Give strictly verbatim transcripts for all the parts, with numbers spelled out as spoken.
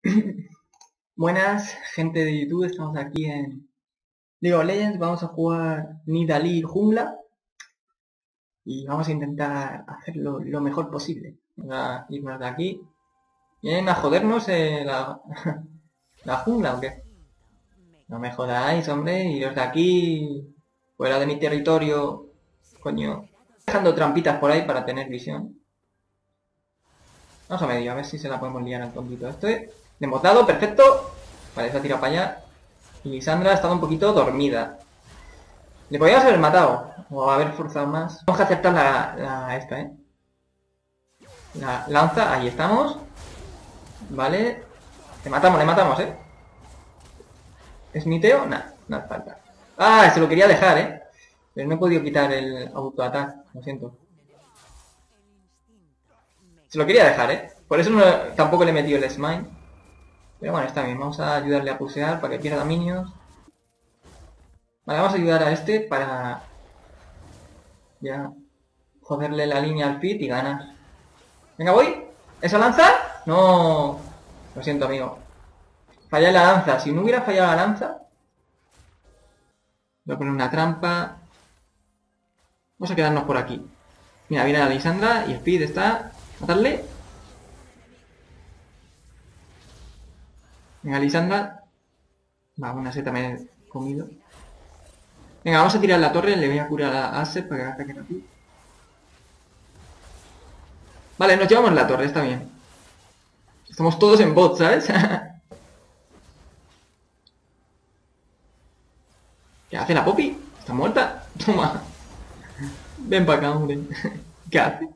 Buenas, gente de YouTube, estamos aquí en League of Legends, vamos a jugar Nidalee Jungla y vamos a intentar hacerlo lo mejor posible. Vamos a irnos de aquí. ¿Vienen a jodernos eh, la, la jungla o qué? No me jodáis, hombre, iros de aquí, fuera de mi territorio, coño. Dejando trampitas por ahí para tener visión. Vamos a medio, a ver si se la podemos liar al tontito este. Le hemos dado, perfecto. Vale, se ha tirado para allá. Y Lisandra ha estado un poquito dormida. Le podríamos haber matado. O haber forzado más. Vamos a aceptar la, la esta, ¿eh? La lanza, ahí estamos. Vale. Le matamos, le matamos, ¿eh? ¿Esmiteo? Nah, no hace falta. Ah, se lo quería dejar, ¿eh? Pero no he podido quitar el autoataque, lo siento. Se lo quería dejar, ¿eh? Por eso no, tampoco le he metido el smite. Pero bueno, está bien. Vamos a ayudarle a pusear para que pierda minions. Vale, vamos a ayudar a este para... ya... joderle la línea al pit y ganar. Venga, voy. ¿Esa lanza? No. Lo siento, amigo. Falla la lanza. Si no hubiera fallado la lanza... voy a poner una trampa. Vamos a quedarnos por aquí. Mira, viene la Lisandra y Speed está... matarle. Venga, Lisandra. Va, una seta me he comido. Venga, vamos a tirar la torre. Le voy a curar a Asset para que ataque rápido. Vale, nos llevamos la torre, está bien. Estamos todos en bot, ¿sabes? ¿Qué hace la Poppy? ¿Está muerta? Toma. Ven para acá, hombre. ¿Qué hace?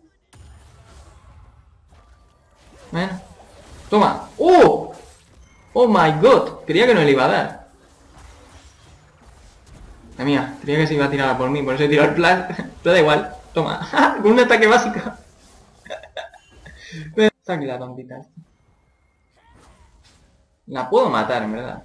Bueno. Toma. ¡Oh! ¡Oh my god! Creía que no le iba a dar. La mía. Creía que se iba a tirar por mí. Por eso he tirado el plan. Pero da igual. Toma. Con un ataque básico. Está aquí la tontita. La puedo matar, en verdad.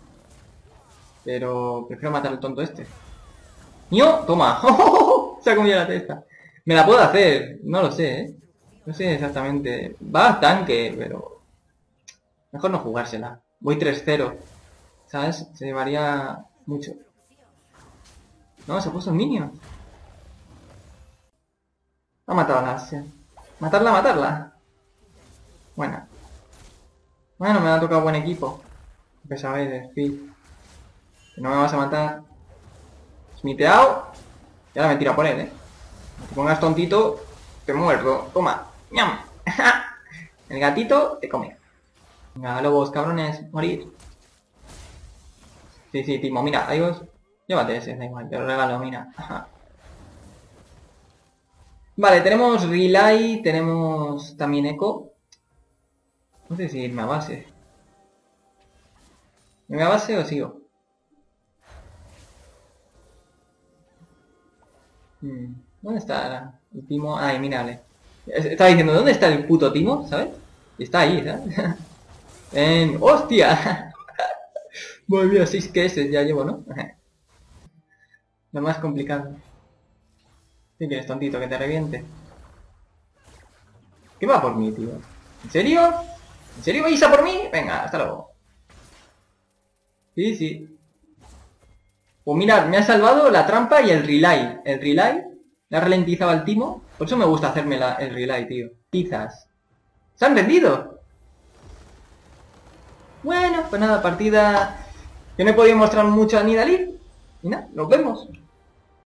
Pero prefiero matar al tonto este. ¡Mío! ¡Toma! Se ha comido la testa. Me la puedo hacer. No lo sé, ¿eh? No sé exactamente. Va a tanque, pero... mejor no jugársela. Voy tres cero. ¿Sabes? Se llevaría mucho. No, se puso un niño. Ha matado a la Asia. Matarla, matarla. Buena. Bueno, me ha tocado buen equipo. Que sabéis de Speed. Que no me vas a matar. Smiteado. Y ahora me tira por él, ¿eh? No te pongas tontito, te muerdo. Toma. ¡Ñam! El gatito te come. Venga, lobos, cabrones, morir. Sí, sí, Timo, mira, adiós. Llévate ese, da igual, te lo regalo, mira. Vale, tenemos Relay, tenemos también Echo. No sé si irme a base. ¿Me voy a base o sigo? Hmm, ¿dónde está el Timo? Ay, mírale. Estaba diciendo, ¿dónde está el puto Timo? ¿Sabes? Y está ahí, ¿sabes? En... ¡Hostia! Muy bien, seis que ese ya llevo, ¿no? Lo más complicado. ¿Qué quieres, tontito? Que te reviente. ¿Qué va por mí, tío? ¿En serio? ¿En serio vais a por mí? Venga, hasta luego. Sí, sí. Pues mirad, me ha salvado la trampa y el relay. El relay le ha ralentizado al timo. Por eso me gusta hacerme la, el relay, tío. Quizás. ¿Se han rendido? Bueno, pues nada, partida que no he podido mostrar mucho a Nidalee. Y nada, nos vemos.